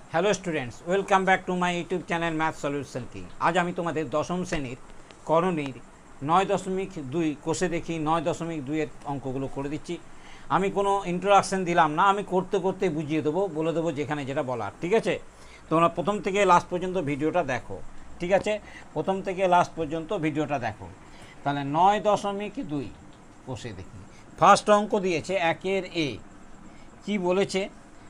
Hello students, welcome back to my YouTube channel math solution কি। আজ আমি তোমাদের দশম শ্রেণীর করণীর 9.2 কোষে দেখি 9.2-এর অঙ্কগুলো করে দিচ্ছি। আমি কোনো ইন্ট্রোডাকশন দিলাম না, আমি করতে করতে বুঝিয়ে দেবো, বলে দেবো যেখানে যেটা বলার। ঠিক আছে, তোমরা প্রথম থেকে লাস্ট পর্যন্ত ভিডিওটা দেখো। ঠিক আছে, প্রথম থেকে লাস্ট পর্যন্ত ভিডিওটা দেখো। তাহলে 9.2 কোষে দেখি। ফার্স্ট অঙ্ক দিয়েছে 1-এর এ, কি বলেছে?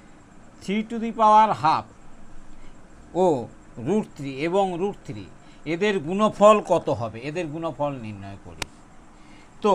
3^12 ও √3 এবং √3 এদের গুণফল কত হবে? এদের গুণফল নির্ণয় করি। তো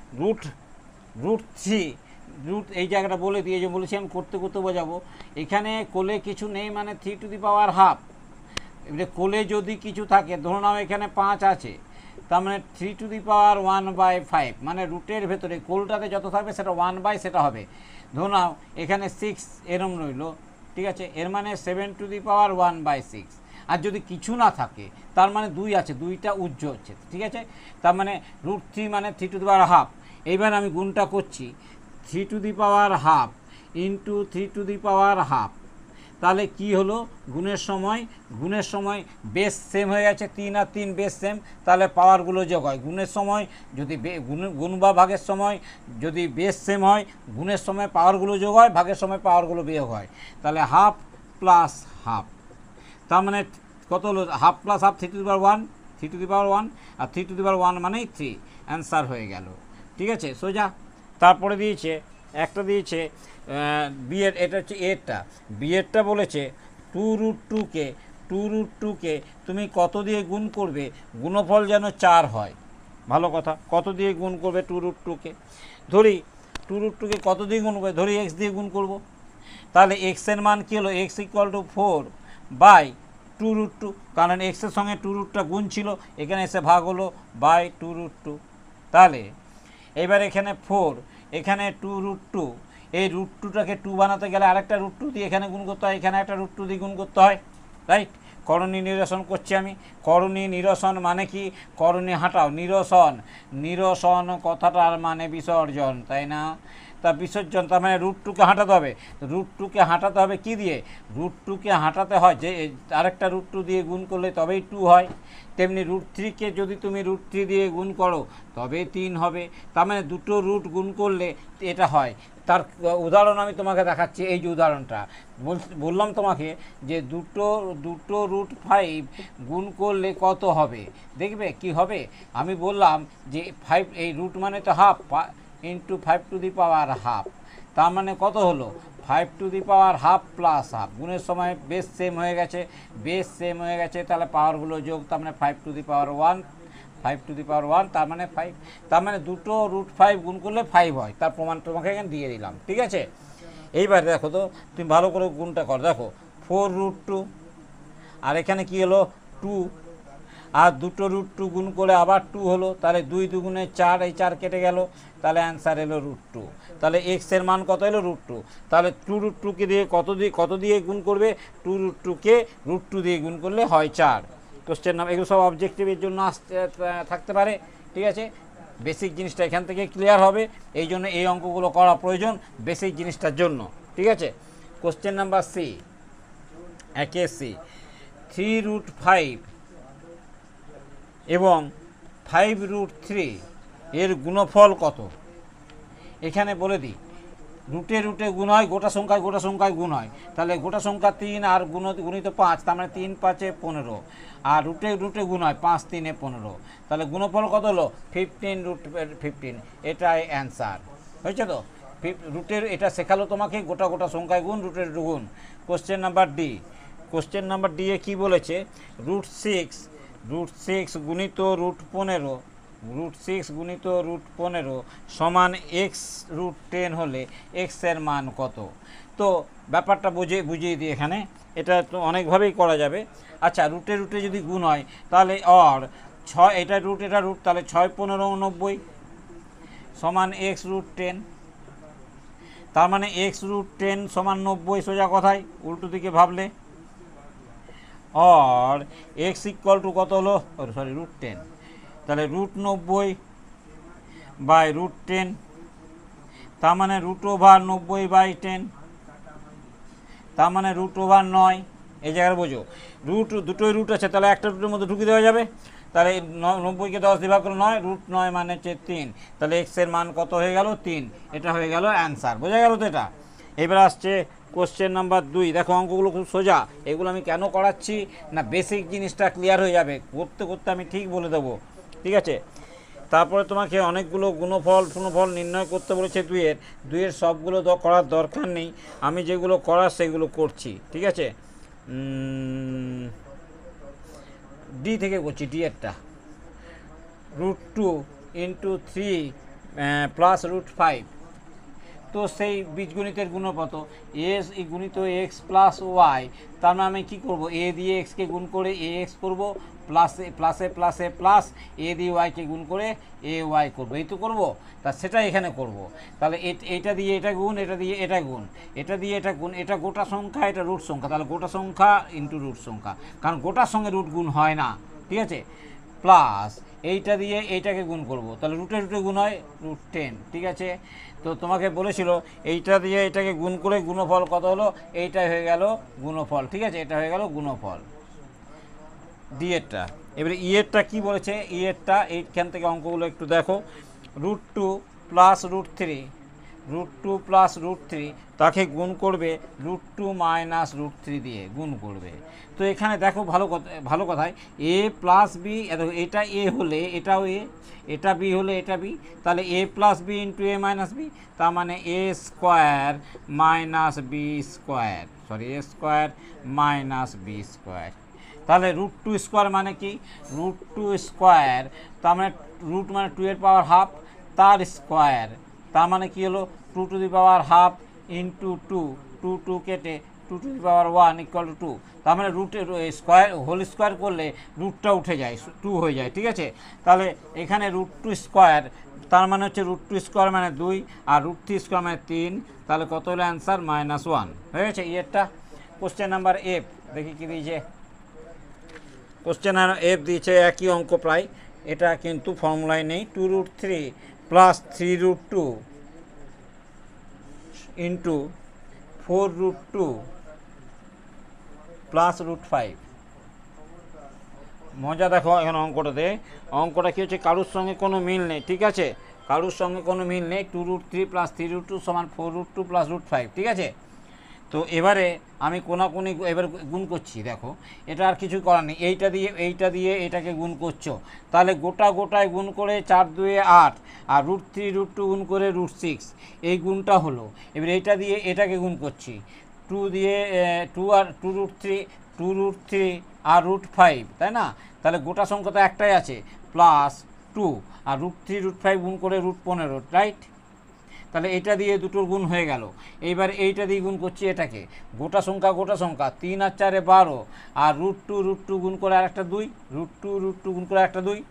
√3 এই জায়গাটা বলে দিয়ে যে বলেছি আমি করতে করতে বোঝাবো। এখানে কোলে কিছু নেই মানে 3^12। এবারে কোলে যদি কিছু থাকে, ধরো নাও এখানে 5 আছে, তার মানে 3^1/5 মানে রুটের ভেতরে কোলটাতে যত থাকবে সেটা 1/, সেটা হবে। ধরো নাও এখানে 6 এরম রইল। ঠিক আছে, এর মানে 7^1/6। আর যদি কিছু না থাকে তার মানে 2 আছে, 2টা উজ্জ্ব হচ্ছে। ঠিক আছে, তার মানে √3 মানে 3^12। এইবার আমি গুণটা করছি, 3^12 ইন্টু 3^12। তাহলে কি হলো? গুণের সময় বেস সেম হয়ে গেছে, 3 আর 3 বেস সেম, তাহলে পাওয়ারগুলো যোগ হয়। গুণের সময় যদি গুণ বা ভাগের সময় যদি বেস সেম হয়, গুণের সময় পাওয়ারগুলো যোগ হয়, ভাগের সময় পাওয়ারগুলো বিয়োগ হয়। তাহলে হাফ প্লাস হাফ, তার মানে কত হলো? হাফ প্লাস হাফ 3^1 আর 3^1 মানেই 3, অ্যান্সার হয়ে গেল। ঠিক আছে, সোজা। তারপরে দিয়েছে একটা দিয়েছে বিয়ের, এটা হচ্ছে এরটা। বিয়েরটা বলেছে 2√2কে তুমি কত দিয়ে গুণ করবে? গুণফল যেন 4 হয়। ভালো কথা, কত দিয়ে গুণ করবে 2√2কে? ধরি 2√2কে কত দিয়ে গুণ করবে? ধরি x দিয়ে গুণ করব। তাহলে এক্সের মান কী হলো? x = 4/2√2, কারণ এক্সের সঙ্গে 2√টা গুণ ছিল, এখানে এসে ভাগ হলো /2√2। তাহলে এবার এখানে 4, এখানে 2√2, এই √2টাকে 2 বানাতে গেলে আরেকটা √2 দিয়ে এখানে গুণ করতে হয়, এখানে একটা √2 দিয়ে গুণ করতে হয়, রাইট? করণীয় নিরসন করছি আমি। করণীয় নিরসন মানে কি? করণীয় হাঁটাও, নিরসন কথাটার মানে বিসর্জন, তাই না? তা বিসর্জন, তার মানে √2কে হাঁটাতে হবে। √2কে হাঁটাতে হবে কি দিয়ে? √2কে হাঁটাতে হয় যে আরেকটা √2 দিয়ে গুণ করলে তবেই 2 হয়। তেমনি √3কে যদি তুমি √3 দিয়ে গুণ করো তবে 3 হবে। তার মানে দুটো রুট গুণ করলে এটা হয়। তার উদাহরণ আমি তোমাকে দেখাচ্ছি। এই যে উদাহরণটা বললাম তোমাকে যে দুটো √5 গুণ করলে কত হবে, দেখবে কি হবে। আমি বললাম যে 5, এই রুট মানে তো হাফ, ইন্টু 5^12। তার মানে কত হলো? 5^12 প্লাস হাফ। গুণের সময় বেস সেম হয়ে গেছে, তাহলে পাওয়ারগুলো যোগ, তার মানে 5^1, তার মানে 5। তার মানে দুটো √5 গুণ করলে 5 হয়। তার প্রমাণ তোমাকে এখানে দিয়ে দিলাম। ঠিক আছে, এইবার দেখো তো, তুমি ভালো করে গুণটা কর। দেখো 4√2 আর এখানে কি হলো? 2, আর দুটো √2 গুণ করে আবার 2 হলো, তাহলে 2 2 4, এই 4 কেটে গেল, তাহলে অ্যান্সার এলো √2। তাহলে এক্সের মান কত এলো? √2। তাহলে 2√2কে দিয়ে কত দিয়ে গুণ করবে? 2√2কে √2 দিয়ে গুণ করলে হয় 4। কোশ্চেন নাম, এগুলো সব অবজেক্টিভের জন্য থাকতে পারে। ঠিক আছে, বেসিক জিনিসটা এখান থেকে ক্লিয়ার হবে, এই জন্য এই অঙ্কগুলো করা প্রয়োজন বেসিক জিনিসটার জন্য। ঠিক আছে, কোশ্চেন নাম্বার সি, 1-এ সি, 3√5 এবং 5√3 এর গুণফল কত? এখানে বলে দিই, রুটে গুণ হয়, গোটা সংখ্যায় গুণ হয়। তাহলে গোটা সংখ্যা 3 আর গুণিত 5, তার মানে 3 5 15। আর রুটে গুণ হয় 5 3 15। তাহলে গুণফল কত হলো? 15√15। এটাই অ্যান্সার হয়েছে। তো রুটের এটা শেখালো তোমাকে, গোটা সংখ্যায় গুণ, রুটের গুণ। কোশ্চেন নাম্বার ডি এ কী বলেছে? √6 গুণিত √15, সমান x√10 হলে x-এর মান কত? তো ব্যাপারটা বুঝিয়ে দিই এখানে, এটা তো অনেকভাবেই করা যাবে। আচ্ছা, রুটে যদি গুণ হয় তাহলে 6, এটা রুট, তাহলে 6 15 90 সমান x√10। তার মানে x√10 সমান 90, সোজা কথায় উল্টো দিকে ভাবলে। আর x = কত হলো? √10। তাহলে √90/√10, তার মানে √90/10, তার মানে √9। এই জায়গায় বোঝো, রুট দুটোই রুট আছে, তাহলে একটা রুটের মধ্যে ঢুকিয়ে দেওয়া যাবে। তাহলে 90কে 10 দিয়ে ভাগ করে 9, √9 মানে হচ্ছে 3, তাহলে এক্সের মান কত হয়ে গেল 3, এটা হয়ে গেল অ্যান্সার। বোঝা গেল তো এটা। এবার আসছে কোশ্চেন নাম্বার 2। দেখো অঙ্কগুলো খুব সোজা, এগুলো আমি কেন করাচ্ছি না, বেসিক জিনিসটা ক্লিয়ার হয়ে যাবে, করতে করতে আমি ঠিক বলে দেবো, ঠিক আছে। তারপরে তোমাকে অনেকগুলো গুণফল নির্ণয় করতে বলেছে দুইয়ের সবগুলো করার দরকার নেই, আমি যেগুলো করার সেগুলো করছি, ঠিক আছে। ডি থেকে করছি, ডি এরটা, √2 × 3 প্লাস √5, তো সেই বীজগণিতের গুণপত এস গুণিত এক্স প্লাস ওয়াই, তার মানে আমি কী করবো, এ দিয়ে এক্সকে গুণ করে এ এক্স করবো, প্লাসে প্লাস এ দিয়ে ওয়াইকে গুণ করে এ ওয়াই করবো, এই তো করবো। তা সেটা এখানে করব। তাহলে এটা দিয়ে এটা গুণ, এটা দিয়ে এটা গুণ, এটা দিয়ে এটা গুণ, এটা গোটা সংখ্যা, এটা রুট সংখ্যা, তাহলে গোটা সংখ্যা ইন্টু রুট সংখ্যা, কারণ গোটার সঙ্গে রুট গুণ হয় না, ঠিক আছে। প্লাস এইটা দিয়ে এইটাকে গুণ করব, তাহলে রুটে গুণ হয় √10, ঠিক আছে। তো তোমাকে বলেছিল এইটা দিয়ে এটাকে গুণ করে গুণফল কত হলো, এইটাই হয়ে গেল গুণফল, ঠিক আছে, এটা হয়ে গেল গুণফল ডি এরটা। এবারে ই এরটা কী বলেছে, ই এরটা এইখান থেকে অঙ্কগুলো একটু দেখো, √2 প্লাস √3, √2 প্লাস √3 তাকে গুণ করবে √2 মাইনাস √3 দিয়ে গুণ করবে। তো এখানে দেখো ভালো কথায় এ প্লাস বি, এটা এ হলে এটাও এ, এটা বি হলে এটা বি, তাহলে a plus b into a minus b, তার মানে a square minus b square, a square minus b square. তাহলে √2 স্কোয়ার মানে কি, √2 স্কোয়ার, তার মানে রুট মানে 2 এর পাওয়ার হাফ, তার স্কোয়ার, তার মানে কি হলো 2 to the power half into 2 কেটে 2 to the power 1 equal to 2, তার মানে রুটের স্কোয়ার হোল স্কোয়ার করলে রুটটা উঠে যায়, 2 হয়ে যায়, ঠিক আছে। তাহলে এখানে √2 স্কোয়ার, তার মানে হচ্ছে √2 স্কোয়ার মানে 2, আর √3 স্কোয়ার মানে 3, তাহলে কত হলো অ্যান্সার -1 হয়ে গেছে ইয়েরটা। কোশ্চেন নাম্বার এফ দেখি কী দিয়েছে, কোশ্চেন এফ দিয়েছে একই অঙ্ক প্রায়, এটা কিন্তু ফর্মুলায় নেই, 2√3 প্লাস 3√2 ইন্টু 4√2 প্লাস √5। মজা দেখো এখন অঙ্কটা কী হচ্ছে, কারুর সঙ্গে কোনো মিল নেই, ঠিক আছে, কারুর সঙ্গে কোনো মিল নেই। 2√3 প্লাস 3√2 সমান 4√2 প্লাস √5, ঠিক আছে। তো এবারে আমি কোনাকুনি এবার গুণ করছি, দেখো এটা আর কিছু করার নেই, এইটা দিয়ে এটাকে গুণ করছো, তাহলে গোটায় গুণ করে 4 2 8, আর √3 √2 গুণ করে √6, এই গুণটা হলো। এবার এইটা দিয়ে এটাকে গুণ করছি, 2 দিয়ে 2 আর 2√3 আর √5, তাই না, তাহলে গোটা সংখ্যা তো একটাই আছে, প্লাস 2 আর √3 √5 গুণ করে √15, রাইট। তাহলে এটা দিয়ে দুটোর গুণ হয়ে গেল। এইবার এইটা দিয়ে গুণ করছি এটাকে, গোটা সংখ্যা 3 আর 4 12, আর √2 গুণ করে আর একটা 2, √2 গুণ করে একটা 2,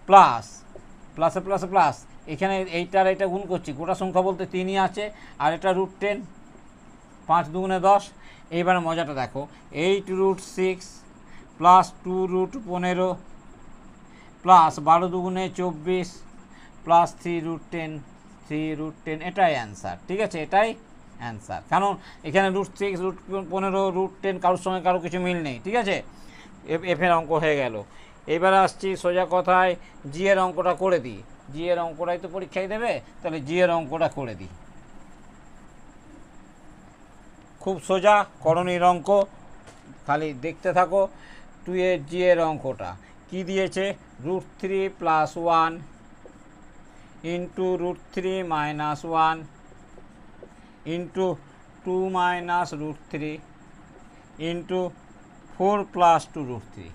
প্লাস এখানে এইটার এটা গুণ করছি, গোটা সংখ্যা বলতে 3ই আছে, আর এটা √10, 5 2 10। এইবার মজাটা দেখো, 8√6 প্লাস 2√15 প্লাস 12 2 24 প্লাস 3√10, এটাই অ্যান্সার, ঠিক আছে, এটাই অ্যান্সার, কারণ এখানে √6 √15 √10 কারোর সঙ্গে কারো কিছু মিল নেই, ঠিক আছে। এফের অঙ্ক হয়ে গেল। এবার আসছি সোজা কথায় জি এর অঙ্কটা করে দিই, জি এর অঙ্কটাই তো পরীক্ষায় দেবে, তাহলে জি এর অঙ্কটা করে দিই। খুব সোজা করণীর অঙ্ক, খালি দেখতে থাকো। 2 এর জি এর অঙ্কটা কি দিয়েছে, √3 plus 1 into √3 minus 1 into 2 minus √3 into 4 plus 2√3।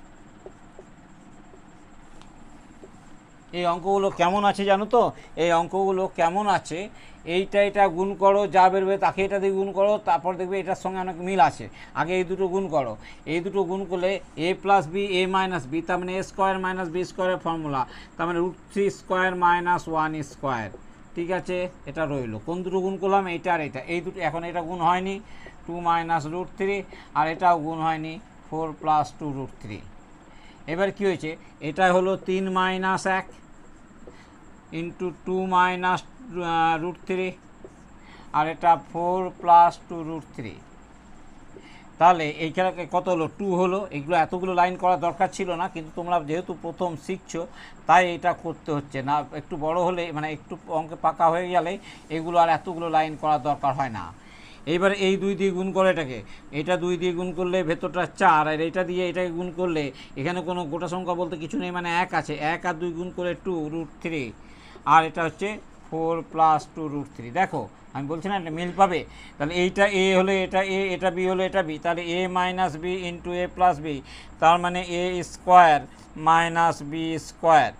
এই অঙ্কগুলো কেমন আছে জানো তো, এই অঙ্কগুলো কেমন আছে, এইটা গুণ করো, যা বেরোবে তাকে এটা দিয়ে গুণ করো, তারপর দেখবে এটার সঙ্গে অনেক মিল আছে, আগে এই দুটো গুণ করো, এই দুটো গুণ করলে a plus b a minus b, তার মানে a স্কোয়ার মাইনাস বি স্কোয়ারের ফর্মুলা, তার মানে √3 স্কোয়ার মাইনাস 1 স্কোয়ার, ঠিক আছে, এটা রইলো। কোন দুটো গুণ করলাম, এইটা আর এটা, এই দুটো, এখন এটা গুণ হয়নি 2 মাইনাস √3, আর এটাও গুণ হয়নি 4 প্লাস 2√3। এবার কী হয়েছে, এটা হলো 3 মাইনাস 1 ইন্টু 2 মাইনাস √3, আর এটা 4 প্লাস 2√3, তাহলে এইখানে কত হলো 2 হলো। এগুলো এতগুলো লাইন করা দরকার ছিল না, কিন্তু তোমরা যেহেতু প্রথম শিখছো তাই এটা করতে হচ্ছে না। একটু বড় হলে মানে একটু অঙ্কে পাকা হয়ে গেলে এগুলো আর এতগুলো লাইন করার দরকার হয় না। এইবার এই 2 দিয়ে গুণ করে এটাকে, এটা 2 দিয়ে গুণ করলে ভেতরটা 4, আর এটা দিয়ে এটাকে গুণ করলে এখানে কোনো গোটা সংখ্যা বলতে কিছু নেই, মানে 1 আছে। 1 আর 2 গুণ করে 2√3, আর এটা হচ্ছে 4 + 2√3। দেখো আমি বলছি না এটা মিল পাবে। তাহলে এইটা এ হলে এটা এ, এটা বি হলে এটা বি, তাহলে a - b × a + b, তার মানে a² - b²।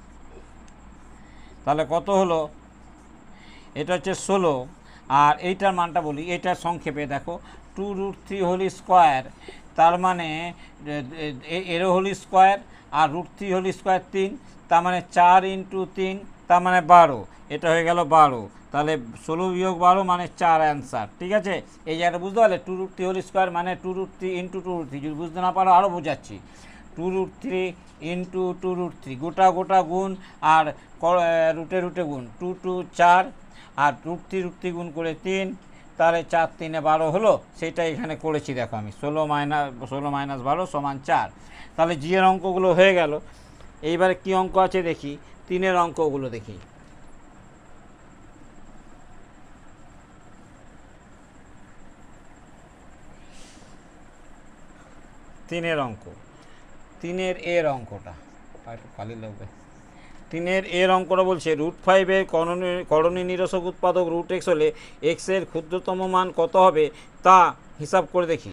তাহলে কত হলো? এটা হচ্ছে 16। আর এইটার মানটা বলি, এইটার সংক্ষেপে দেখো 2√3² তার মানে এরও হোল স্কোয়ার আর √3² 3, তার মানে 4 × 3 তার মানে 12। এটা হয়ে গেল 12। তাহলে 16 - 12 মানে 4 অ্যান্সার। ঠিক আছে, এই জায়গাটা বুঝতে পারলে? 2√3² মানে 2√3 × 2√3। যদি বুঝতে না পারো আরও বোঝাচ্ছি। 2√3 × 2√3 গোটা গোটা গুণ আর রুটে রুটে গুণ, 2 2 4 আর √3 গুণ করে 3, তাহলে 4 3 12 হলো। সেটা এখানে করেছি দেখো আমি, 16 - 12 = 4। তাহলে জি এর অঙ্কগুলো হয়ে গেল। এইবারে কি অঙ্ক আছে দেখি, 3-এর অঙ্কগুলো দেখি। 3-এর অঙ্ক, 3-এর এর অঙ্কটা একটু খালি লাগবে। 3-এর এর অঙ্কটা বলছে √5 করণী নিরসক উৎপাদক √x হলে x এর ক্ষুদ্রতম মান কত হবে তা হিসাব করে দেখি।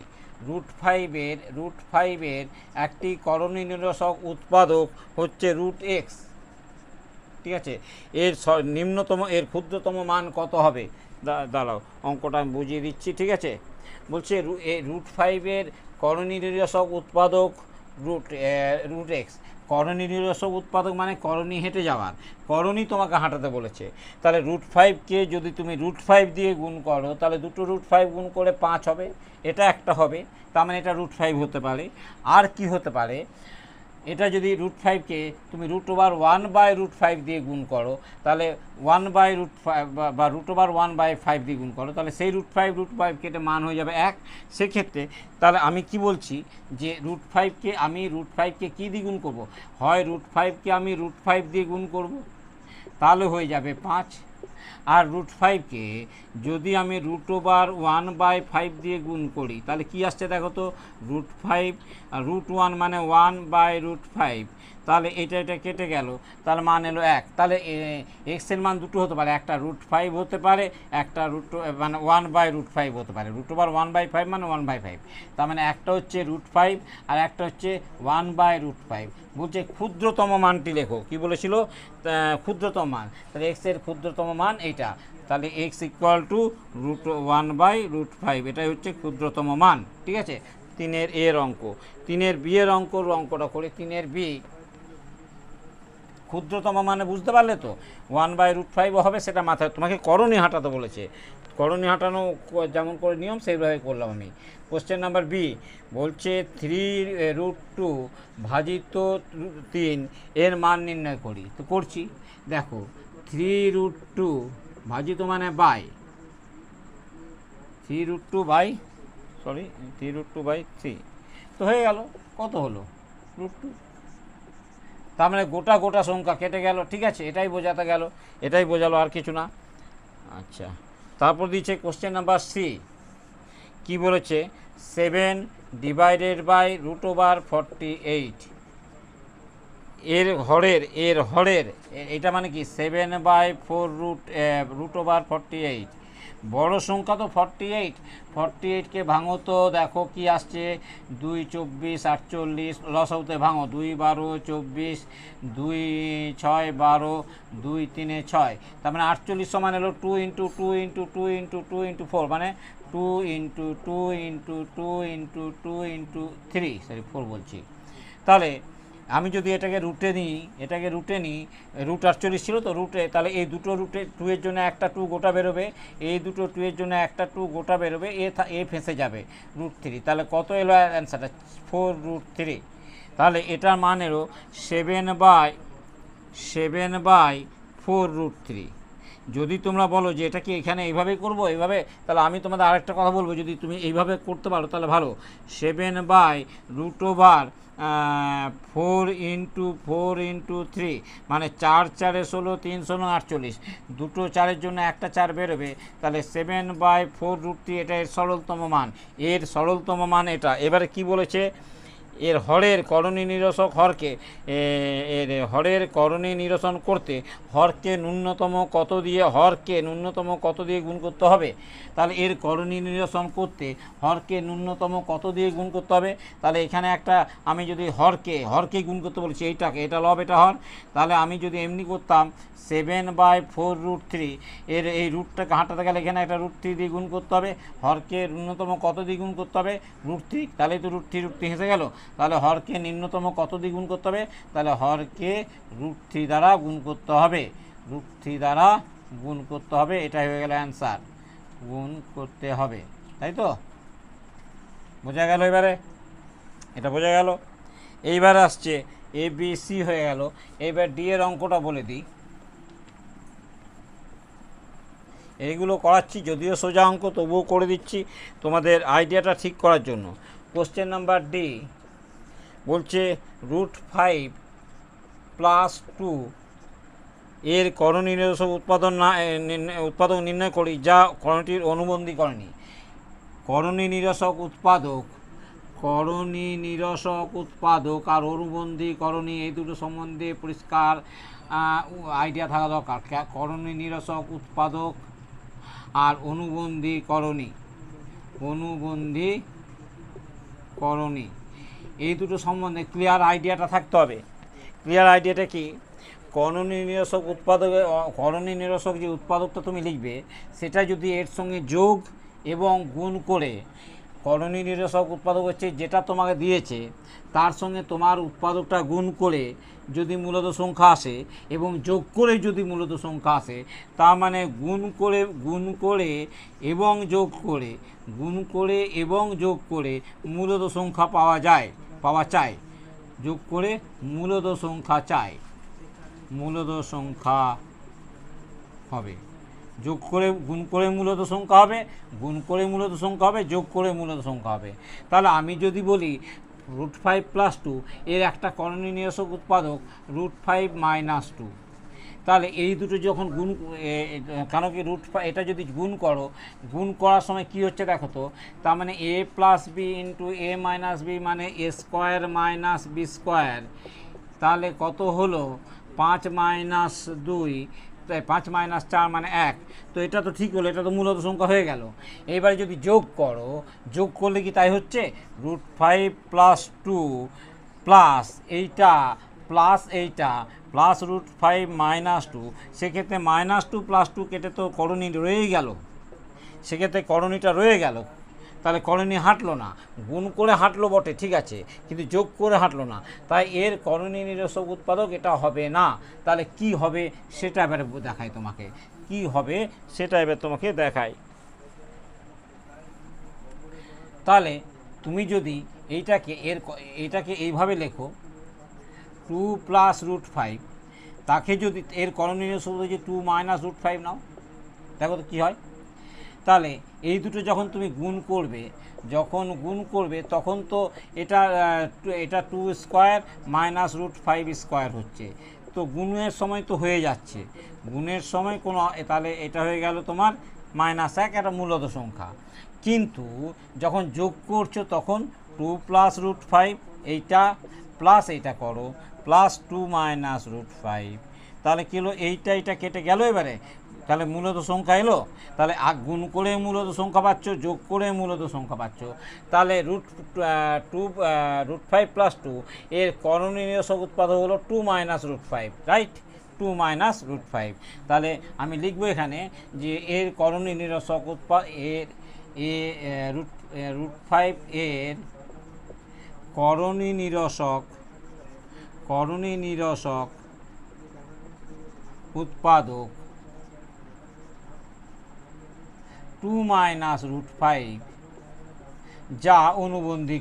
√5 একটি করণী নিরসক উৎপাদক হচ্ছে √x। ঠিক আছে, এর নিম্নতম এর ক্ষুদ্রতম মান কত হবে? দাঁড়াও অঙ্কটা আমি বুঝিয়ে দিচ্ছি। ঠিক আছে, বলছে √5 করণী নিরসক উৎপাদক √x। করণী নিরসক উৎপাদক মানে করণী হেঁটে যাওয়ার, করণী তোমাকে হাঁটাতে বলেছে। তাহলে √5 যদি তুমি √5 দিয়ে গুণ করো তাহলে দুটো √5 গুণ করে 5 হবে, এটা একটা হবে, তার মানে এটা √5 হতে পারে। আর কি হতে পারে, এটা যদি √5 তুমি √1/√5 দিয়ে গুণ করো তাহলে 1/√5 বা √1/5 দিয়ে গুণ করো, তাহলে সেই √5 কেটে মান হয়ে যাবে 1। সেক্ষেত্রে তাহলে আমি কি বলছি যে √5 কী দিয়ে গুণ করব? হয় √5 আমি √5 দিয়ে গুণ করব, তাহলে হয়ে যাবে 5। আর √5 যদি আমি √1/5 দিয়ে গুণ করি তাহলে কি আসছে দেখো তো, √5 আর √1 মানে 1/5, তাহলে এটা কেটে গেল, তার মান এলো 1। তাহলে এক্সের মান দুটো হতে পারে, একটা √5 হতে পারে, একটা মানে 1/5 হতে পারে। √1/5 মানে 1/5, তার মানে একটা হচ্ছে √5 আর একটা হচ্ছে 1/5। বলছে ক্ষুদ্রতম মানটি লেখো। কি বলেছিল? ক্ষুদ্রতম মান। তাহলে এক্সের ক্ষুদ্রতম মান এইটা, তাহলে x = √1/5, এটাই হচ্ছে ক্ষুদ্রতম মান। ঠিক আছে, 3-এর এর অঙ্ক। 3-এর বি এর অঙ্কটা করে। 3-এর বি ক্ষুদ্রতম মানে বুঝতে পারলে তো, 1/5 হবে, সেটা মাথায় তোমাকে করণী হাঁটাতে বলেছে। করণী হাঁটানো যেমন করে নিয়ম সেইভাবে করলাম আমি। কোশ্চেন নাম্বার বি বলছে 3√2 ভাজিত 3 এর মান নির্ণয় করি। তো করছি, দেখো 3√2 ভাজিত মানে বাই 3√2/3, তো হয়ে গেল। কত হলো? √2। তার মানে গোটা গোটা সংখ্যা কেটে গেল। ঠিক আছে, এটাই বোঝাতে গেল, এটাই বোঝালো, আর কিছু না। আচ্ছা, তারপর দিচ্ছে কোশ্চেন নাম্বার সি। কি বলেছে? 7 / √48 এর হরের এটা মানে কি 7/4 √48। বড় সংখ্যা তো 48কে ভাঙো তো দেখো কি আসছে, 2 24 48, লসাউতে ভাঙো, 2 12 24, 2 6 12, 2 3 6, তার মানে 48 সমান এলো 2 × 2 × 2 × 2 × 4, মানে 2 × 2 × 2 × 2 × 3, সরি 4 বলছি। তাহলে আমি যদি এটাকে রুটে নিই, √48 ছিল তো রুটে, তাহলে এই দুটো রুটে 2 এর জন্য একটা 2 গোটা বেরোবে, এই দুটো 2 এর জন্য একটা 2 গোটা বেরোবে, এ ফেঁসে যাবে √3। তাহলে কত এলো অ্যান্সারটা? 4√3। তাহলে এটার মান এলো 7/4 √3। যদি তোমরা বলো যে এটা কি এখানে এইভাবেই করবো এইভাবে, তাহলে আমি তোমাদের আরেকটা কথা বলবো, যদি তুমি এইভাবে করতে পারো তাহলে ভালো। 7/√4 × 4 × 3, মানে 4×4 = 16, 3×16 = 48, দুটো 4-এর জন্য একটা 4 বেরোবে, তাহলে 7/4√3 এটা এর সরলতম মান, এর সরলতম মান এটা। এবারে কি বলেছে, এর হরের করণী নিরসক হরকে, এর হরের করণী নিরসন করতে হরকে ন্যূনতম কত দিয়ে গুণ করতে হবে। তাহলে এর করণী নিরসন করতে হরকে ন্যূনতম কত দিয়ে গুণ করতে হবে। তাহলে এখানে একটা আমি যদি হরকে গুণ করতে বলছি, এটা লব এটা হর, তাহলে আমি যদি এমনি করতাম 7/4√3, এর এই রুটটাকে হাঁটাতে গেলে এখানে একটা √3 দিয়ে গুণ করতে হবে, হরকে ন্যূনতম কত দিয়ে গুণ করতে হবে, √3, তাহলে তো √3 হেসে গেল, তাহলে হরকে নিম্নতম কত দিয়ে গুণ করতে হবে, তাহলে হরকে √3 দ্বারা গুণ করতে হবে, এটা হয়ে গেল অ্যান্সার, গুণ করতে হবে, তাই তো? বোঝা গেল? এবারে এটা বোঝা গেল। এইবার আসছে ABC হয়ে গেল। এইবার ডি এর অঙ্কটা বলে দিই। এইগুলো করাচ্ছি, যদিও সোজা অঙ্ক তবুও করে দিচ্ছি তোমাদের আইডিয়াটা ঠিক করার জন্য। কোশ্চেন নাম্বার ডি বলছে √5 + 2 এর করণী নিরসক উৎপাদক নির্ণয় করি, যা করণীটির অনুবন্ধী করণী। করণী নিরসক উৎপাদক আর অনুবন্ধী করণী, এই দুটো সম্বন্ধে পরিষ্কার আইডিয়া থাকা দরকার। করণী নিরসক উৎপাদক আর অনুবন্ধী করণী এই দুটো সম্বন্ধে ক্লিয়ার আইডিয়াটা থাকতে হবে। ক্লিয়ার আইডিয়াটা কি, করণী নিরসক যে উৎপাদকটা তুমি লিখবে, সেটা যদি এর সঙ্গে যোগ এবং গুণ করে, করণী নিরসক উৎপাদক হচ্ছে যেটা তোমাকে দিয়েছে তার সঙ্গে তোমার উৎপাদকটা গুণ করে যদি মূলত সংখ্যা আসে এবং যোগ করে যদি মূলত সংখ্যা আসে, তার মানে গুণ করে এবং যোগ করে মূলত সংখ্যা পাওয়া চাই, যোগ করে মূলত সংখ্যা হবে, যোগ করে গুণ করে মূলত সংখ্যা হবে, যোগ করে মূলত সংখ্যা হবে। তাহলে আমি যদি বলি √5 + 2 এর একটা করণী নিরসক উৎপাদক √5 - 2, তাহলে এই দুটো যখন গুণ, কারণ কি এটা যদি গুণ করার সময় কি হচ্ছে দেখো তো, তার মানে a + b × a - b মানে a² - b², তাহলে কত হলো 5 - 2, 5 - 4 মানে 1, তো এটা তো ঠিক হলো, এটা তো মূলত সংখ্যা হয়ে গেল। এইবারে যদি যোগ করলে কি তাই হচ্ছে, √5 + 2 প্লাস এইটা প্লাস √5 - 2, সেক্ষেত্রে -2 + 2 কেটে তো করণী রয়েই গেল, সেক্ষেত্রে করণীটা রয়ে গেল, তাহলে করণী হাঁটলো না, গুণ করে হাঁটলো বটে ঠিক আছে, কিন্তু যোগ করে হাঁটলো না, তাই এর করণী নিরসক উৎপাদক এটা হবে না। তাহলে কি হবে সেটা এবারে দেখাই তোমাকে, তাহলে তুমি যদি এইটাকে এইভাবে লেখো 2 + √5, তাকে যদি এর করণী নিরসক হচ্ছে 2 - √5 নাও, দেখো তো কী হয়। তাহলে এই দুটো যখন তুমি গুণ করবে তখন তো এটা 2² - √5² হচ্ছে, তো গুণের সময় তো হয়ে যাচ্ছে, তাহলে এটা হয়ে গেল তোমার -1, একটা মূলত সংখ্যা। কিন্তু যখন যোগ করছো তখন 2 + √5 এইটা প্লাস এইটা করো, +2 - √5, তাহলে কি হলো, এইটা কেটে গেল, এবারে তাহলে মূলত সংখ্যা এলো। তাহলে গুণ করে মূলত সংখ্যা পাচ্ছ, যোগ করে মূলত সংখ্যা পাচ্ছ, তাহলে √5 + 2 এর করণী নিরসক উৎপাদক হলো 2 - √5, রাইট, 2 - √5। তাহলে আমি লিখবো এখানে যে এর করণী নিরসক √5 এর করণী নিরসক উৎপাদক 2 - √5, যা অনুবন্ধী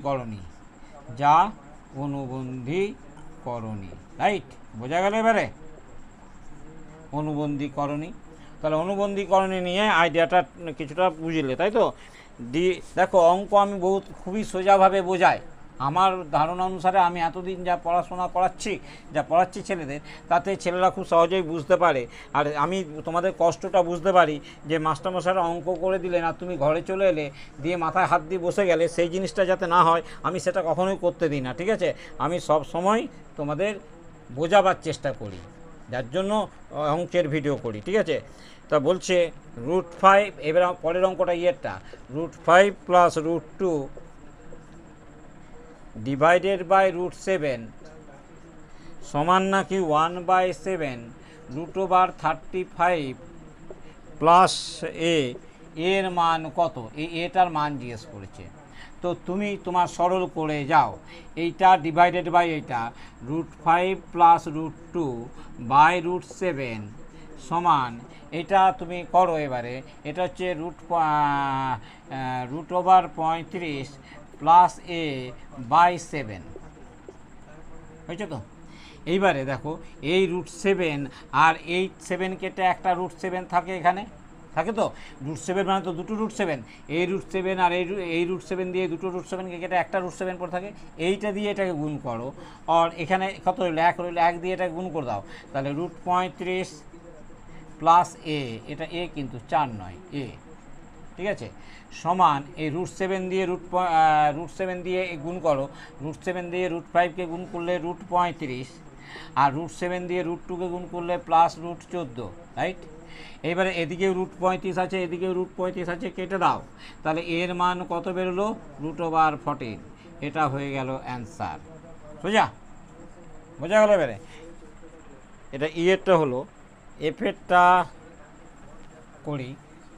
করণী, রাইট, বোঝা গেল। এবারে অনুবন্ধী করণী, তো তাহলে অনুবন্ধীকরণে নিয়ে আইডিয়াটা কিছুটা বুঝলে, তাই তো। দেখো অঙ্ক আমি খুবই সোজাভাবে বোঝাই। আমার ধারণা অনুসারে আমি এতদিন যা পড়াশোনা পড়াচ্ছি ছেলেদের, তাতে ছেলেরা খুব সহজেই বুঝতে পারে। আর আমি তোমাদের কষ্টটা বুঝতে পারি যে মাস্টারমশাইরা অঙ্ক করে দিলেন আর তুমি ঘরে চলে এলে, দিয়ে মাথায় হাত দিয়ে বসে গেলে, সেই জিনিসটা যাতে না হয় আমি সেটা কখনোই করতে দিই না, ঠিক আছে। আমি সব সময় তোমাদের বোঝাবার চেষ্টা করি, যার জন্য অঙ্কের ভিডিও করি, ঠিক আছে। তা বলছে √5, এবার পরের অঙ্কটা ইয়েরটা, √5 + √2 ডিভাইডেড বাই √7 সমান নাকি 1/7 √35 প্লাস এর মান কত? এটার মান জিজ্ঞেস করেছে। তো তুমি তোমার সরল করে যাও, এইটা ডিভাইডেড বাই এইটা, √5 + √2 বাই √7 সমান, এটা তুমি করো এবারে। এটা হচ্ছে √35 প্লাস a/7 হয়েছে তো। এইবারে দেখো এই √7 আর এই 7 কেটে একটা √7 থাকে, এখানে থাকে তো। √7 মানে তো দুটো √7, এই √7 আর এই √7 দিয়ে দুটো √7কে কেটে একটা √7 পড়ে থাকে, এইটা দিয়ে এটাকে গুণ করো। আর এখানে কত রইল? 1 রইল, 1 দিয়ে এটাকে গুণ করে দাও, তাহলে √35 প্লাস এটা কিন্তু 4 নয়, ঠিক আছে, সমান এই √7 দিয়ে √7 দিয়ে গুণ করো, √7 দিয়ে √5কে গুণ করলে √35, আর √7 দিয়ে √2কে গুণ করলে প্লাস √14, রাইট। এবারে এদিকে √35 আছে, এদিকে √35 আছে, কেটে দাও, তাহলে এর মান কত বেরোলো? √14। এটা হয়ে গেল অ্যান্সার। বোঝা গেল? এবারে এটা এরটা হলো, এফেরটা করি।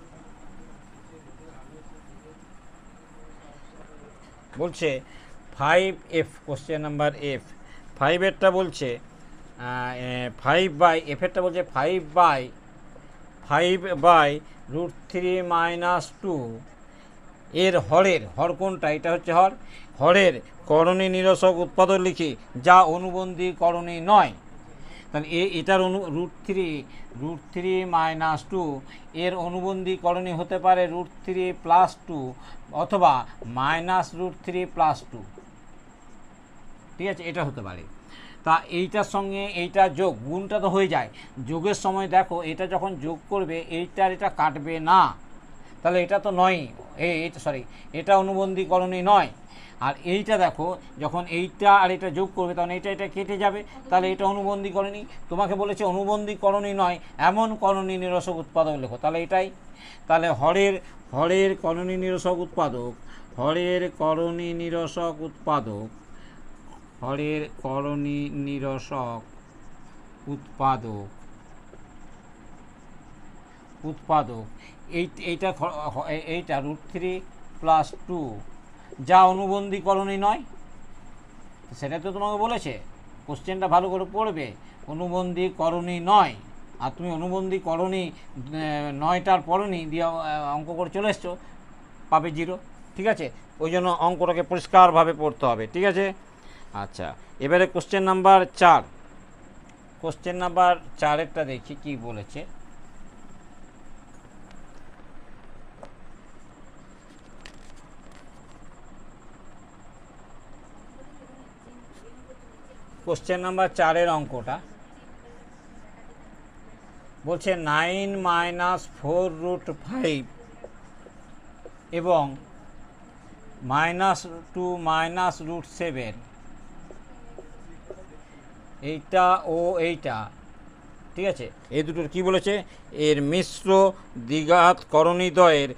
বলছে 5f, কোশ্চেন নাম্বার F, 5এরটা বলছে 5/এফেরটা বলছে 5/√3 - 2 এর হর কোনটা? এটা হচ্ছে হরের করণী নিরসক উৎপাদক লিখি, যা অনুবন্ধী করণী নয়। তাহলে এটার √3 - 2 এর অনুবন্ধী করণী হতে পারে √3 + 2 অথবা -√3 + 2, ঠিক আছে, এটা হতে পারে। তা এইটার সঙ্গে এইটা যোগ, গুণটা তো হয়ে যায়, যোগের সময় দেখো এটা যখন যোগ করবে এইটার এটা কাটবে না, তাহলে এটা তো নয়, এটা অনুবন্ধী করণী নয়। আর এইটা দেখো যখন এইটা আর এটা যোগ করবে তখন এটা কেটে যাবে, তাহলে এটা অনুবন্ধী করণী। তোমাকে বলেছে অনুবন্ধী করণী নয় এমন করণী নিরসক উৎপাদক লেখো, তাহলে এটাই। তাহলে হরের করণী নিরসক উৎপাদক, হরের করণী নিরসক উৎপাদক এইটা √3 + 2 যা অনুবন্ধী করণী নয়, সেটা তো তোমাকে বলেছে। কোশ্চেনটা ভালো করে পড়বে, অনুবন্ধী করণী নয়। আর তুমি অনুবন্ধী করণী 9টার পড়নি দিয়ে অঙ্ক করে চলে এসছো, পাবে 0, ঠিক আছে। ওই জন্য অঙ্কটাকে পরিষ্কারভাবে পড়তে হবে, ঠিক আছে। আচ্ছা, এবারে কোশ্চেন নাম্বার 4, কোশ্চেন নাম্বার 4এরটা দেখি কি বলেছে। কোশ্চেন নাম্বার 4-এর অঙ্কটা বলছে 9 - 4√5 এবং -2 - √7 এইটা ও এইটা, ঠিক আছে। এই দুটোর কি বলেছে? এর মিশ্র দ্বিঘাত করণীদ্বয়ের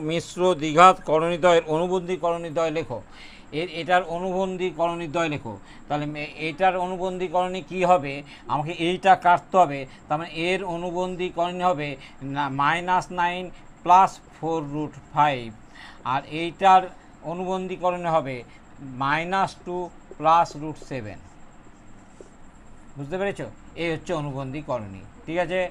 অনুবন্ধী করণীদ্বয় লেখো। এটার অনুবন্ধী করণীদ্বয় লেখো। তাহলে এইটার অনুবন্ধী করণী কী হবে? আমাকে এইটা কাটতে হবে, তার মানে এর অনুবন্ধী করণী হবে -9 + 4√5, আর এইটার অনুবন্ধী করণী হবে -2 + √7। বুঝতে পেরেছ? এই হচ্ছে অনুবন্ধী করণী, ঠিক আছে।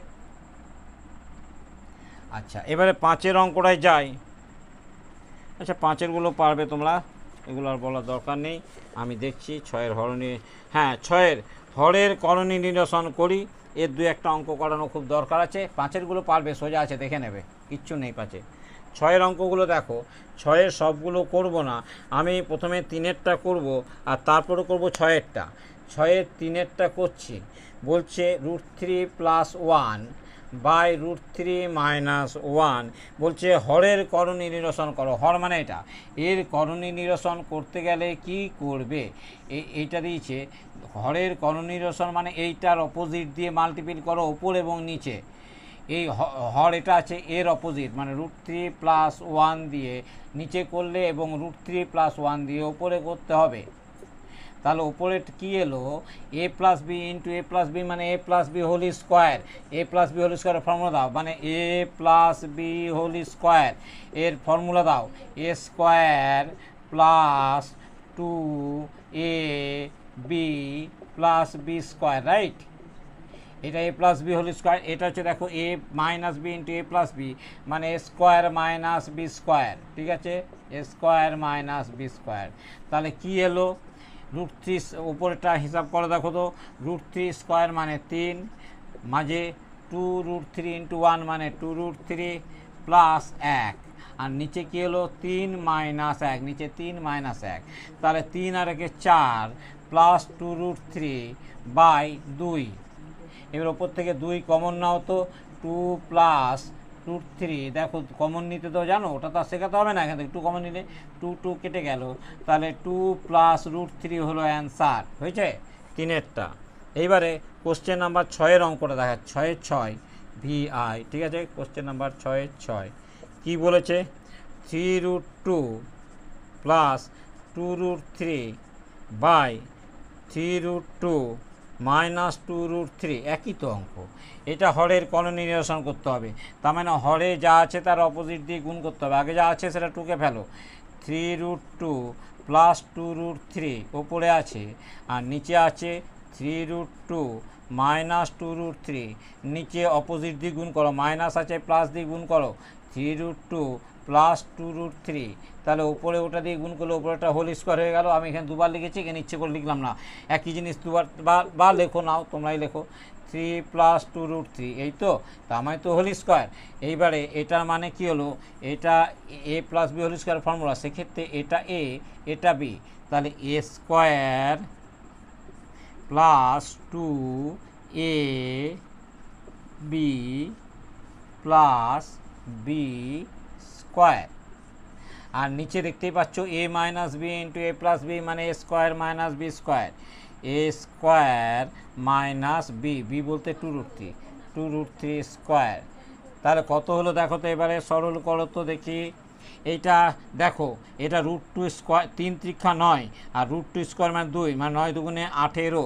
আচ্ছা, এবারে 5-এর অঙ্কটায় যাই। আচ্ছা, 5-এরগুলো পারবে তোমরা, এগুলো আর বলার দরকার নেই। আমি দেখছি 6-এর হরের করণী নিরসন করি। এর দু একটা অঙ্ক করানো খুব দরকার আছে। 5-এরগুলো পারবে, সোজা আছে, দেখে নেবে, কিচ্ছু নেই 5-এ। 6-এর অঙ্কগুলো দেখো, 6-এর সবগুলো করব না, আমি প্রথমে 3-এরটা করব আর তারপরে করব 6-এরটা। 6-এর 3-এরটা করছি, বলছে √3 + 1 বাই √3 - 1, বলছে হরের করণী নিরসন করো। হর মানে এটা, এর করণী নিরসন করতে গেলে কি করবে, এইটা দিয়েছে। হরের করণী নিরসন মানে এইটার অপোজিট দিয়ে মাল্টিপ্ল করো ওপর এবং নিচে। এই হর এটা আছে, এর অপোজিট মানে √3 + 1 দিয়ে নিচে করলে এবং √3 + 1 দিয়ে ওপরে করতে হবে। তাহলে ওপরে কী এলো, a + b × a + b মানে a + b whole square. a + b whole স্কোয়ারের ফর্মুলা দাও, মানে a + b হোল স্কোয়ার এর ফর্মুলা দাও, a square plus 2ab + b square, right. এটা a + b হোল স্কোয়ার, এটা হচ্ছে দেখো a - b × a + b মানে a স্কোয়ার - b স্কোয়ার, ঠিক আছে, a স্কোয়ার - b স্কোয়ার। তাহলে কি এলো, √3 উপরেটা হিসাব করে দেখো তো, √3 স্কোয়ার মানে 3, মাঝে 2√3 × 1 মানে 2√3 প্লাস 1, আর নিচে কী হলো 3 - 1, নিচে 3 - 1, তাহলে 3 আর 1 4 প্লাস 2√3 বাই 2। এবার ওপর থেকে 2 কমন নাও তো, 2 + √3, দেখো কমন নিতে তো জানো, ওটা তো আর শেখাতে হবে না, এখান থেকে 2 কমন নিলে 2 কেটে গেল, তাহলে 2 + √3 হলো অ্যান্সার, হয়েছে 3-এরটা। এইবারে কোশ্চেন নাম্বার 6-এর অঙ্কটা দেখা, 6-এর 6 VI, ঠিক আছে, কোশ্চেন নাম্বার 6-এর 6 কী বলেছে, 3√2 + 2√3 বাই 3√2 - 2√3, একই তো অঙ্ক। এটা হরের করণী নিরসন করতে হবে, তার মানে হরে যা আছে তার অপোজিট দিয়ে গুণ করতে হবে। আগে যা আছে সেটা টুকে ফেলো, 3√2 + 2√3 ওপরে আছে, আর নিচে আছে 3√2 - 2√3, নিচে অপোজিট দিয়ে গুণ করো, মাইনাস আছে প্লাস দিয়ে গুণ করো, 3√2 + 2√3, তাহলে উপরে ওটা দিয়ে গুণ করলে উপরেটা হোল স্কোয়ার হয়ে গেল। আমি এখানে দুবার লিখেছি, এখানে ইচ্ছে করে লিখলাম না, একই জিনিস দুবার বা লেখো, নাও তোমরাই লেখো, 3 + 2√3, এই তো, তার মানে তো হোল স্কোয়ার। এইবারে এটার মানে কি হলো, এটা a + b whole square formula, সেক্ষেত্রে এটা a এটা b, তাহলে a square plus 2ab plus b square, আর নিচে দেখতেই পাচ্ছ a - b × a + b মানে a square - b square, a square - b, b বলতে 2√3 স্কোয়ার। তাহলে কত হলো দেখো তো, এবারে সরল করো তো দেখি। এইটা দেখো, এটা √2 স্কোয়ার, 3 × 3 = 9, আর √2 স্কোয়ার মানে 2, মানে 9 × 2 = 18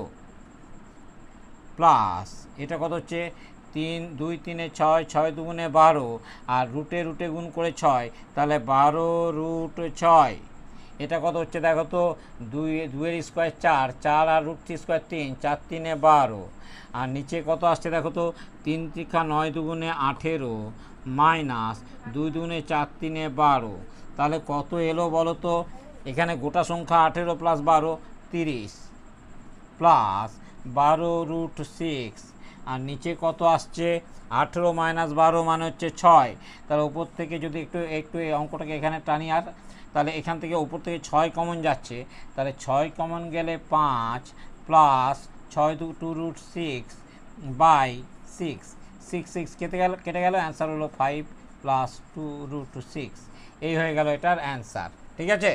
প্লাস এটা কত হচ্ছে 3 2 3 6 6 × 2 = 12, আর রুটে রুটে গুণ করে 6, তাহলে 12√6, এটা কত হচ্ছে দেখো তো, 2 এর স্কোয়ার 4, 4 আর √3 স্কোয়ার 3, 4 × 3 = 12, আর নিচে কত আসছে দেখো তো, 3 × 3 = 9 × 2 = 18 মাইনাস 2 × 2 = 4 × 3 = 12, তাহলে কত এলো বলো তো, এখানে গোটা সংখ্যা 18 + 12 30 প্লাস 12√6, আর নিচে কত আসছে 18 - 12 মানে হচ্ছে 6, তাহলে উপর থেকে যদি একটু এই অঙ্কটাকে এখানে টানি, আর তাহলে এখান থেকে উপর থেকে 6 কমন যাচ্ছে, তাহলে 6 কমন গেলে 5 প্লাস 6 × 2√6 বাই 6, 6 কেটে গেল, অ্যান্সার হলো 5 + 2√6, এই হয়ে গেল এটার অ্যান্সার, ঠিক আছে।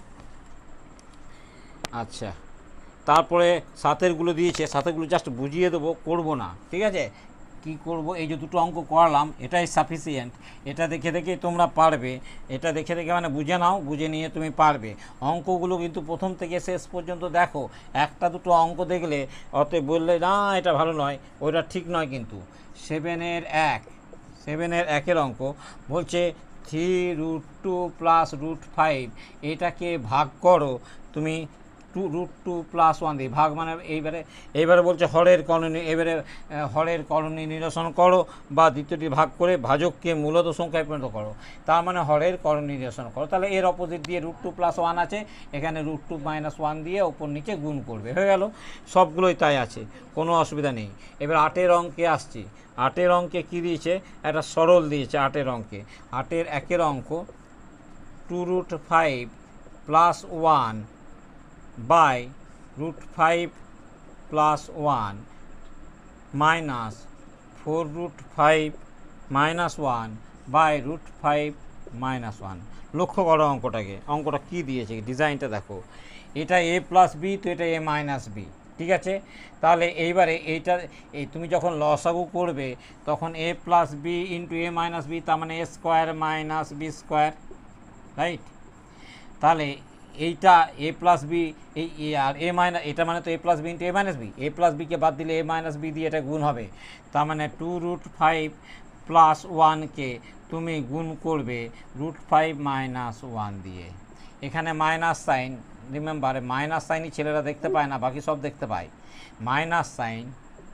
আচ্ছা, তারপরে 7-এরগুলো দিয়েছে, 7-এরগুলো জাস্ট বুঝিয়ে দেবো, করবো না, ঠিক আছে। কি করব, এই যে দুটো অঙ্ক করালাম এটাই সাফিসিয়েন্ট, এটা দেখে দেখে তোমরা পারবে, এটা দেখে দেখে মানে বুঝে নাও, বুঝে নিয়ে তুমি পারবে। অঙ্কগুলো কিন্তু প্রথম থেকে শেষ পর্যন্ত দেখো, একটা দুটো অঙ্ক দেখলে অত বললে না এটা ভালো নয়, ওইটা ঠিক নয় কিন্তু। 7-এর 1-এর অঙ্ক বলছে 3√2 + √5, এটাকে ভাগ করো তুমি √2 + 1 দিয়ে ভাগ, মানে এইবারে বলছে হরের কলোনি, এবারে হরের কলোনি নিরসন করো বা দ্বিতীয়টি ভাগ করে ভাজককে মূলত সংখ্যায় পরিণত করো, তার মানে হরের কলোনি নিরসন করো। তাহলে এর অপোজিট দিয়ে √2 + 1 আছে, এখানে √2 - 1 দিয়ে ওপর নিচে গুণ করবে, হয়ে গেল। সবগুলোই তাই আছে, কোনো অসুবিধা নেই। এবার 8-এর অঙ্কে আসছি। 8-এর অঙ্কে কী দিয়েছে, একটা সরল দিয়েছে 8-এর অঙ্কে। 8-এর 1-এর অঙ্ক 2√5 + 1 বাই √5 + 1 মাইনাস 4√5 - 1 বাই √5 - 1। লক্ষ্য করো অঙ্কটা কি দিয়েছে, ডিজাইনটা দেখো। এটা a + b, তো এটা a - b, ঠিক আছে। তাহলে এইবারে তুমি যখন লসাগু করবে তখন a + b × a - b, তার মানে a² - b², রাইট। তাহলে এইটা a + b, আর এটা মানে তো a + b × a - b, a + b কে বাদ দিলে a - b দিয়ে এটা গুণ হবে, তার মানে 2√5 + 1 তুমি গুণ করবে √5 - 1 দিয়ে। এখানে মাইনাস সাইন, রিমেম্বার মাইনাস সাইনই ছেলেরা দেখতে পায় না, বাকি সব দেখতে পায়। মাইনাস সাইন,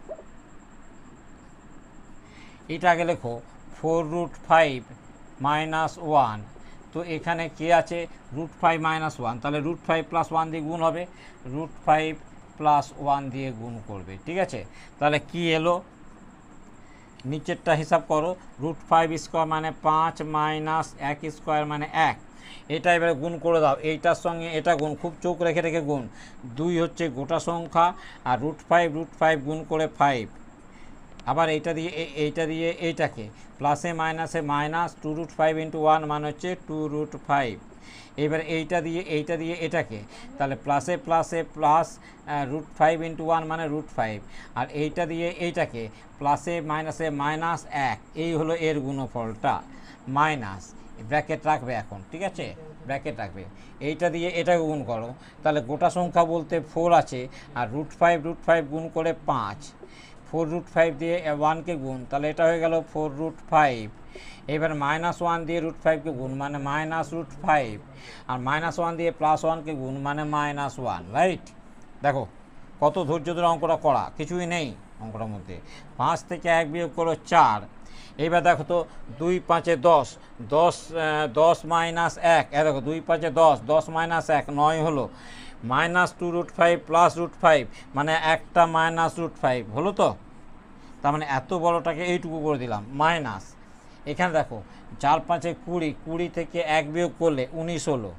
এটা আগে লেখো 4√5 - 1, তো এখানে কে আছে √5 - 1, তাহলে √5 + 1 দিয়ে গুণ হবে, √5 + 1 দিয়ে গুণ করবে, ঠিক আছে। তাহলে কি এলো, নিচেরটা হিসাব করো, √5² মানে 5 মাইনাস 1² মানে 1, এটা এবারে গুণ করে দাও, এইটার সঙ্গে এটা গুণ, খুব চোখ রেখে রেখে গুণ। 2 হচ্ছে গোটা সংখ্যা, আর √5 গুণ করে 5, আবার এইটা দিয়ে এইটাকে প্লাসে মাইনাসে মাইনাস, 2√5 × 1 মানে হচ্ছে 2√5। এবার এইটা দিয়ে এটাকে, তাহলে প্লাসে প্লাসে প্লাস, √5 × 1 মানে √5, আর এইটা দিয়ে এইটাকে প্লাসে মাইনাসে মাইনাস 1, এই হলো এর গুণফলটা, মাইনাস ব্র্যাকেট রাখবে এখন, ঠিক আছে, ব্র্যাকেট রাখবে। এইটা দিয়ে এটাকে গুণ করো, তাহলে গোটা সংখ্যা বলতে 4 আছে, আর √5 গুণ করে 5, 4√5 দিয়ে 1কে গুণ, তাহলে এটা হয়ে গেল 4√5। এবার -1 দিয়ে √5কে গুণ মানে -√5, আর -1 দিয়ে +1কে গুণ মানে -1, রাইট। দেখো কত ধৈর্য ধরে অঙ্কটা করা, কিছুই নেই অঙ্কটার মধ্যে। 5 থেকে 1 বিয়োগ করো 4। এইবার দেখো তো 2 × 5 = 10, 10 - 1, দেখো 2 × 5 = 10, 10 - 1 9 হলো, -2√5 + √5 মানে একটা -√5 হলো, তো তার মানে এত বড়টাকে এইটুকু করে দিলাম মাইনাস। এখানে দেখো 4 × 5 = 20, 20 থেকে 1 বিয়োগ করলে 19 হলো,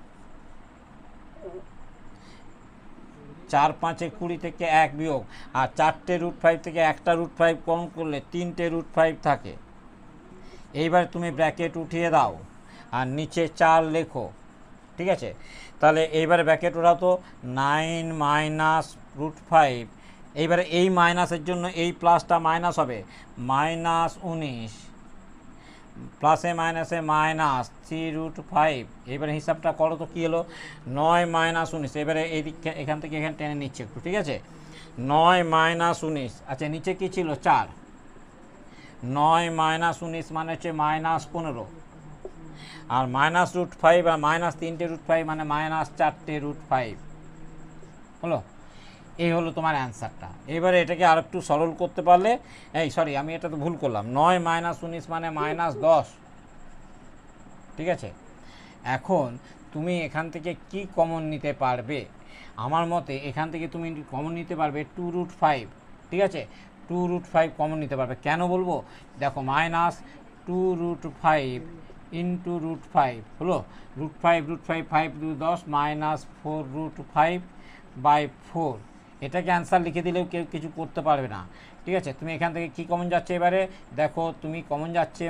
4 × 5 = 20 থেকে 1 বিয়োগ, আর 4টে √5 থেকে একটা √5 কম করলে 3টে √5 থাকে। এইবার তুমি ব্র্যাকেট উঠিয়ে দাও আর নিচে 4 লেখো, ঠিক আছে। তাহলে এইবারে ব্র্যাকেট ওঠাও তো, 9 - √5, এইবারে এই মাইনাসের জন্য এই প্লাসটা মাইনাস হবে, -19, প্লাসে মাইনাসে মাইনাস 3√5। এবারে হিসাবটা করো তো কী হলো, 9 - 19, এবারে এই দিক এখান থেকে এখানে টেনে নিচ্ছে একটু, ঠিক আছে। 9 - 19, আচ্ছা নিচে কী ছিল 4, 9 - 19 মানে হচ্ছে -15, আর -√5 আর -3টে √5 মানে -4টে √5 হলো। এই হলো তোমার অ্যান্সারটা। এবারে এটাকে আর একটু সরল করতে পারলে, আমি এটা তো ভুল করলাম, 9 - 19 মানে -10, ঠিক আছে। এখন তুমি এখান থেকে কি কমন নিতে পারবে, আমার মতে এখান থেকে তুমি কমন নিতে পারবে 2√5, ঠিক আছে, 2√5 কমন নিতে পারবে। কেন বলবো, দেখো -2√5 × √5 হলো, √5 5 × 2 = 10, -4√5/4, এটাকে অ্যান্সার লিখে দিলেও কেউ কিছু করতে পারবে না, ঠিক আছে। তুমি এখান থেকে কি কমন যাচ্ছে, এবারে দেখো তুমি কমন যাচ্ছে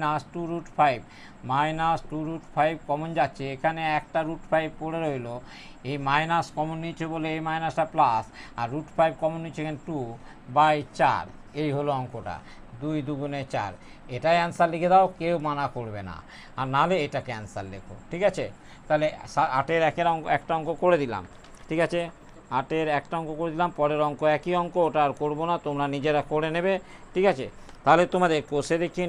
-2√5 কমন যাচ্ছে, এখানে একটা √5 পড়ে রইল, এই মাইনাস কমন নিচ্ছে বলে এই মাইনাসটা প্লাস, আর √5 কমন নিচ্ছে এখানে 2/4, এই হলো অঙ্কটা, 2 × 2 = 4। এটাই অ্যান্সার লিখে দাও, কেউ মানা করবে না, আর নাহলে এটাকে অ্যান্সার লেখো, ঠিক আছে। তাহলে 8-এর 1-এর একটা অঙ্ক করে দিলাম, ঠিক আছে, 8-এর একটা অঙ্ক করে দিলাম, পরের অঙ্ক একই অঙ্ক, ওটা আর করবো না, তোমরা নিজেরা করে নেবে, ঠিক আছে। তাহলে তোমাদের কোষে দেখি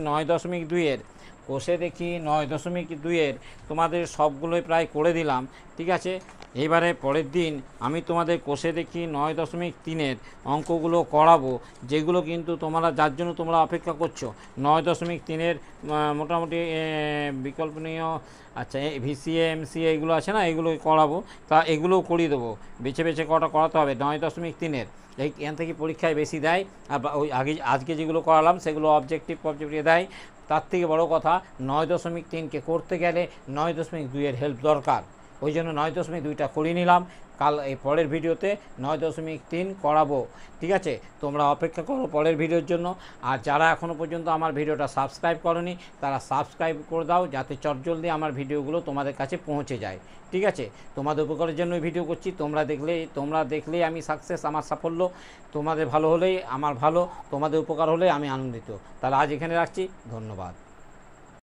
9.2-এর তোমাদের সবগুলোই প্রায় করে দিলাম, ঠিক আছে। এইবারে পরের দিন আমি তোমাদের কোষে দেখি 9.3-এর অঙ্কগুলো করাবো, যেগুলো কিন্তু তোমরা যার জন্য তোমরা অপেক্ষা করছো। 9.3-এর মোটামুটি বিকল্পনীয়, আচ্ছা ভিসিএ এমসিএ এগুলো আছে না, এগুলো করাবো। তা এগুলোও করিয়ে দেবো, বেছে বেছে কটা করাতে হবে 9.3-এর। এখান থেকে পরীক্ষায় বেশি দেয়। আর ওই আজকে যেগুলো করালাম সেগুলো অবজেক্টিভ দেয়। তার থেকে বড় কথা 9.3কে করতে গেলে 9.2-এর হেল্প দরকার। ওই জন্য 9.2টা করিয়ে নিলাম। কাল এই পরের ভিডিওতে 9.3 করাবো। ঠিক আছে, তোমরা অপেক্ষা করো পরের ভিডিওর জন্য। আর যারা এখনও পর্যন্ত আমার ভিডিওটা সাবস্ক্রাইব করনি তারা সাবস্ক্রাইব করে দাও, যাতে চটজলদি আমার ভিডিওগুলো তোমাদের কাছে পৌঁছে যায়। ঠিক আছে, তোমাদের উপকারের জন্যই ভিডিও করছি। তোমরা দেখলেই আমি সাকসেস, আমার সাফল্য। তোমাদের ভালো হলেই আমার ভালো, তোমাদের উপকার হলেই আমি আনন্দিত। তাহলে আজ এখানে রাখছি, ধন্যবাদ।